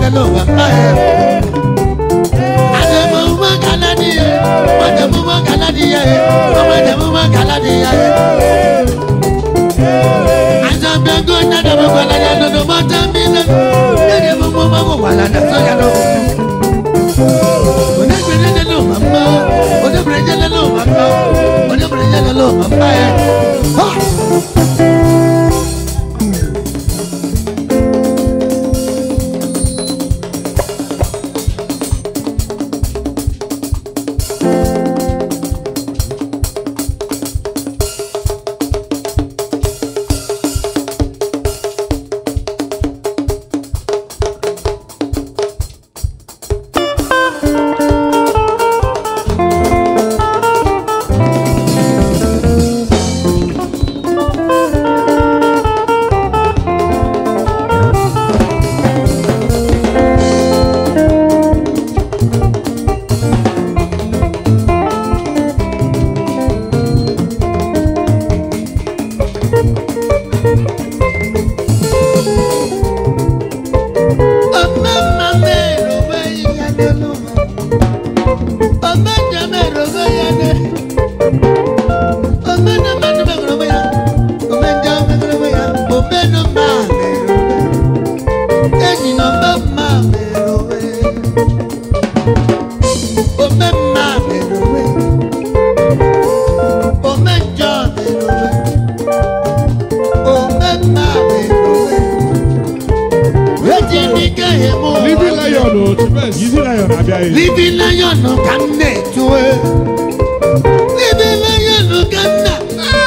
Living lion no can net to it. Living lion no can not.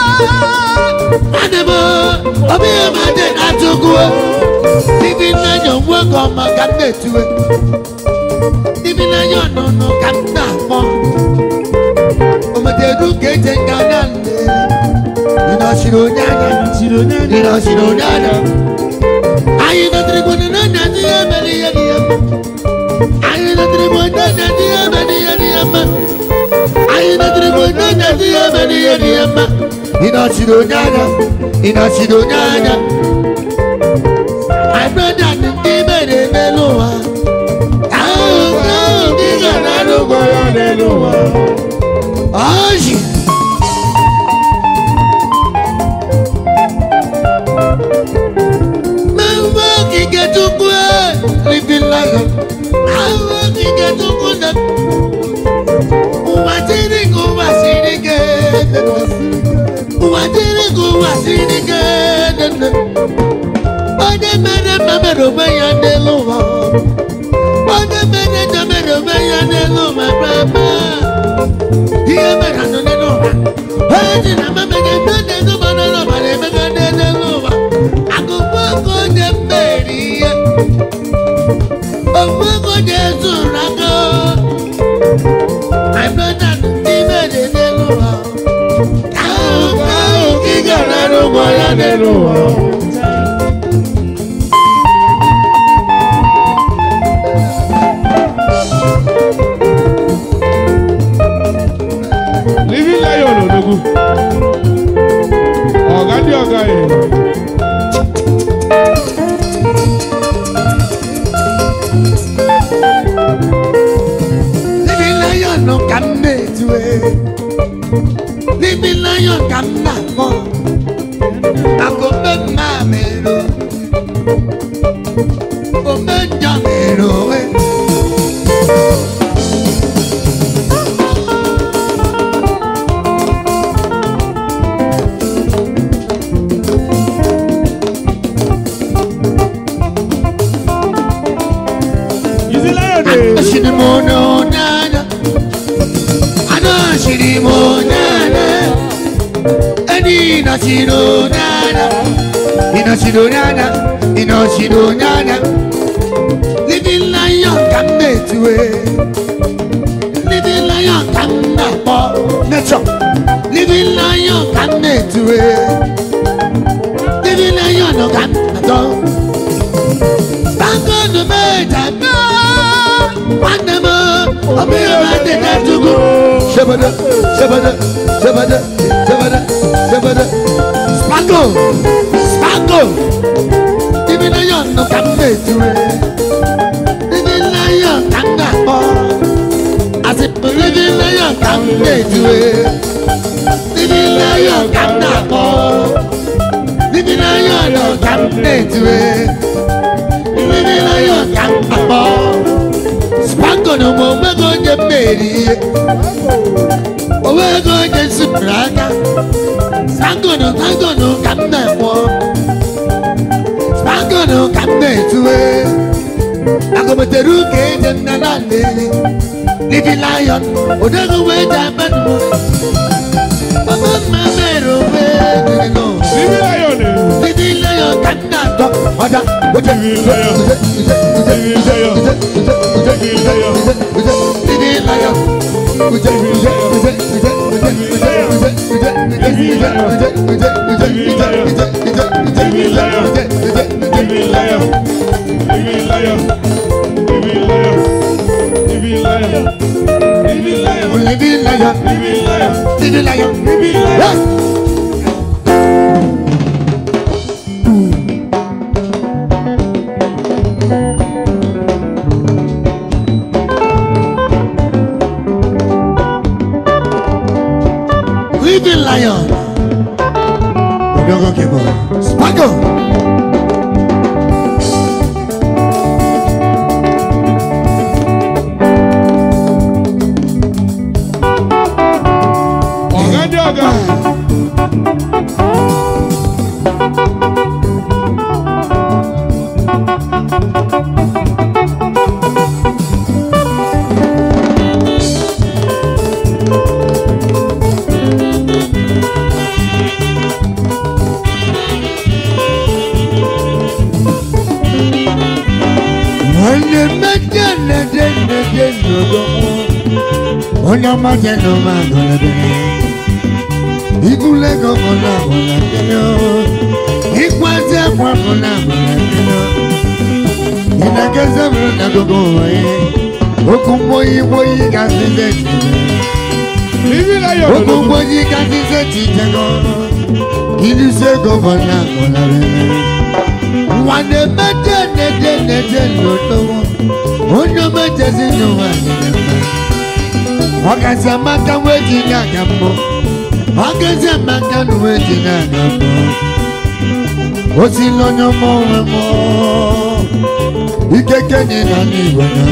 Animal, I'll be a man that I took away. Living lion work on my can net to it. Living lion no can not. Oh, my dear, do get it down. You know, she don't know. She don't know. You know, she don't know. I ain't not the one that I ain't not the one that I ain't not the one that you know she don't know. You know she don't know. My brother give me the mellow. Oh, give me the mellow. Oh, she. Get to go, living like I want to get to go. What did it go? Was it again? What did it go? Was it again? But the man over the lower. But the man over the lower, Papa. He ever had no lower. Why did I make a no lower? I go back on the baby. Oh, Jesus, I'm not even in the law. How you got out of my law? Living lion, no good. Oh, got your guy. No can make to it. Living lion can not more. I go back my melo. Go back your melo. Is it lion? Living lion can make to it. Living lion can not more. Nature. Living lion can make to it. Living lion no can not. Thank God the bed. One more. I'll be around the night to go. Shabada, shabada, shabada, shabada, shabada. Sparkle. Living lion no can make to it. Spagono mo mego je meri. Owego je supraga. Spagono kamna mo. Spagono kamna tuwe. Agometeru ke je nalale. Living lion, odego we jaman mo. Mama mero we no. Living lion kamna to. Oda, living lion. Living lion. Odogo kebo. Spago. Oga. Onya mageno magona bene. Igule go gona gona bene. Ikwaze kwa gona gona bene. Inageza mna gogo wae. Okumboyi boyi gazize. Living lion. Okumboyi gazize titego. Ilise go gona gona bene. Wane mete nede lotowo. Onya mete no wane. Okaza maka weji na gambo. Okaza maka weji na gambo. Osi lono mo. Ikeke ni na ni wana.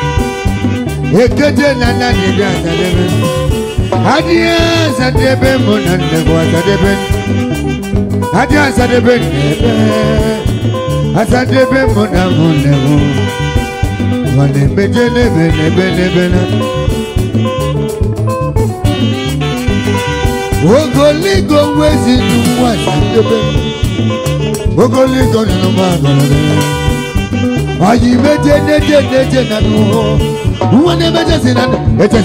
Ekeke na na ni da sadebe. Adia sadebe mo na ndego sadebe. Adia sadebe nebe. Asadebe mo na mo ndego. Wane beje nebe na. Ogoligo wezi nuwa sadebe. Ogoligo nuwa golebe. Ayi meje neje na nuho. Uwane meje sinan. Eje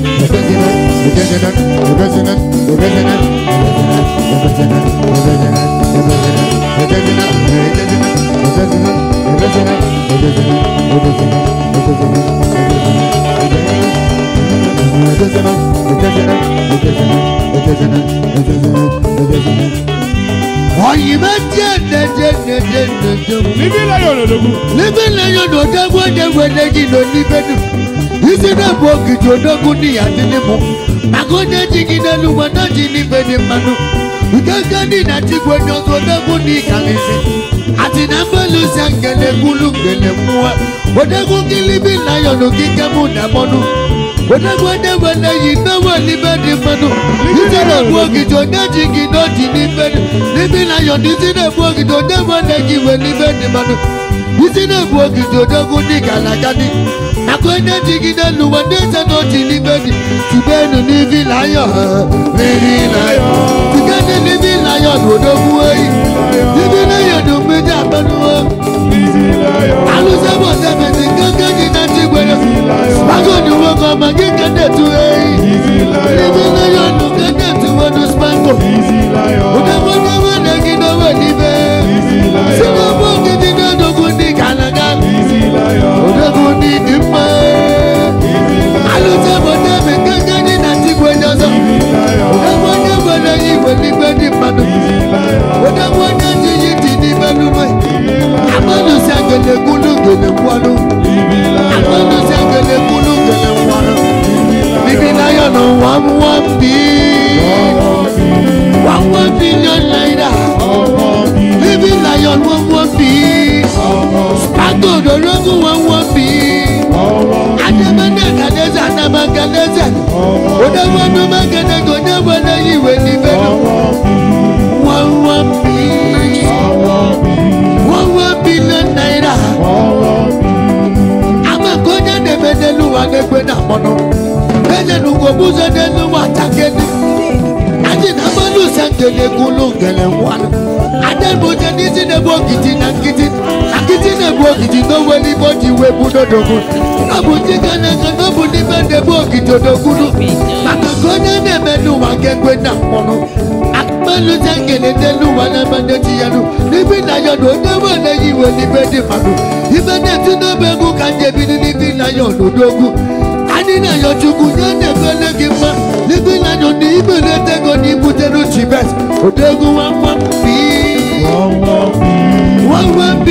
Living lion odogo deji lo nibedu. Isi na bogi jodogu ni adinimu. Magone jigina luwa na jinibedi manu. Ukagani na tigwe nyozo dogu ni kalisi. Ati na mbelu sangele gulu ngele muwa. Odogu kilibi lion ukikamu na monu. Odogu adewele yinawa libedi manu. Isi na bogi jodogi no jinibedu. Living lion isi na bogi jodogu jiwe libedi manu. Isi na bogi jodogu ni kalagani. Akwende jigina luwa neza no tilibedi. Tibenu living lion. Tikane living lion odogu eyi. Living lion omeja banuwa. Alusebo sebeti kankanyi na tigwele. Spago ni woko magikende tu eyi. Living lion ukende tu wadu spago. Odogu wade gina wadibe. Sinabu gina dogu ni kalaga. Odogu ni dimma. Alusebo sebeti kankanyi na tigwele. Odogu wade yiwe libedi manu. Odogu wade jiji ni belunwe. Amanu sangele gulu Odewa no magana go never na you when you $1 billion naira. Ama konya de bedelu wa nekwe na mono. Bele nugo buzo de nuwa takeni. Adi na manu sangele kulu ngele mwana. Ade boje nisi ne bokiti na kiti. Akiti ne bokiti no weli boti we budo dogu. Abuti kana kana budi bende bokiti dogu. Maka konya de benu wa nekwe na mono. Akmalu sangele de nuwa na mandeti yanu. Nibi na yodo newa na yiwe ni bedi manu. Ibe ne tuna begu kanje bini nibi na yodo dogu. Ani na yochuku nyane bele gima. Nibi na yodo ibe ne tego ni bute no chibes. Odegu $1 billion. $1